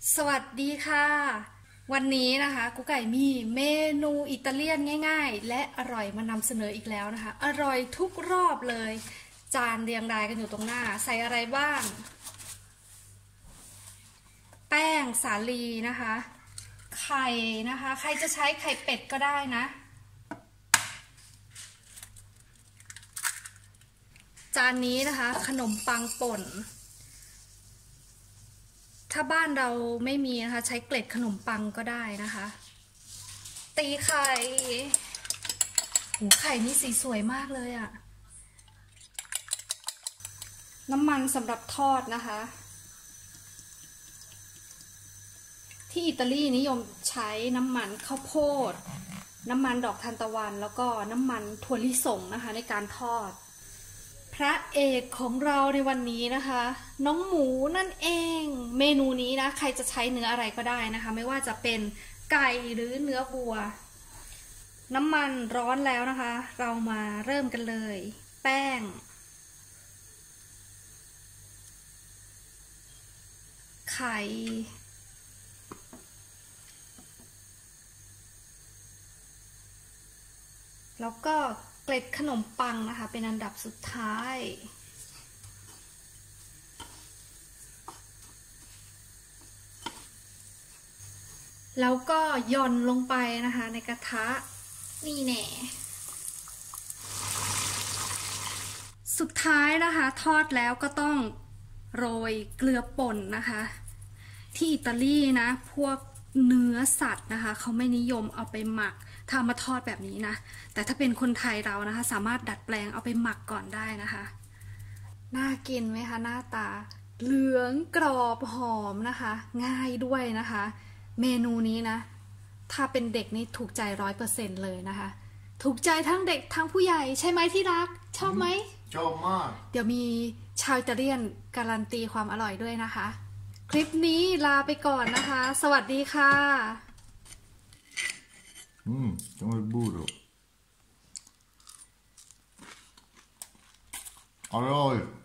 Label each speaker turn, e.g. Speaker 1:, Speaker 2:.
Speaker 1: สวัสดีค่ะวันนี้นะคะกุ๊กไก่มีเมนูอิตาเลียนง่ายๆและอร่อยมานำเสนออีกแล้วนะคะอร่อยทุกรอบเลยจานเรียงรายกันอยู่ตรงหน้าใส่อะไรบ้างแป้งสาลีนะคะไข่นะคะใครจะใช้ไข่เป็ดก็ได้นะจานนี้นะคะขนมปังป่นถ้าบ้านเราไม่มีนะคะใช้เกล็ดขนมปังก็ได้นะคะตีไข่หูไข่นี่สีสวยมากเลยอะน้ำมันสำหรับทอดนะคะที่อิตาลีนิยมใช้น้ำมันข้าวโพดน้ำมันดอกทานตะวันแล้วก็น้ำมันถั่วลิสงนะคะในการทอดพระเอกของเราในวันนี้นะคะน้องหมูนั่นเองเมนูนี้นะใครจะใช้เนื้ออะไรก็ได้นะคะไม่ว่าจะเป็นไก่หรือเนื้อวัวน้ำมันร้อนแล้วนะคะเรามาเริ่มกันเลยแป้งไข่แล้วก็เกล็ดขนมปังนะคะเป็นอันดับสุดท้ายแล้วก็หย่อนลงไปนะคะในกระทะนี่แน่สุดท้ายนะคะทอดแล้วก็ต้องโรยเกลือป่นนะคะที่อิตาลีนะพวกเนื้อสัตว์นะคะเขาไม่นิยมเอาไปหมักถ้ามาทอดแบบนี้นะแต่ถ้าเป็นคนไทยเรานะคะสามารถดัดแปลงเอาไปหมักก่อนได้นะคะน่ากินไหมคะหน้าตาเหลืองกรอบหอมนะคะง่ายด้วยนะคะเมนูนี้นะถ้าเป็นเด็กนี่ถูกใจ100%เลยนะคะถูกใจทั้งเด็กทั้งผู้ใหญ่ใช่ไหมที่รักชอบไหม
Speaker 2: ชอบมาก
Speaker 1: เดี๋ยวมีชาวอิตาเลียนการันตีความอร่อยด้วยนะคะคลิปนี้ลาไปก่อนนะคะสวัสดีค่ะ
Speaker 2: come il burroอร่อย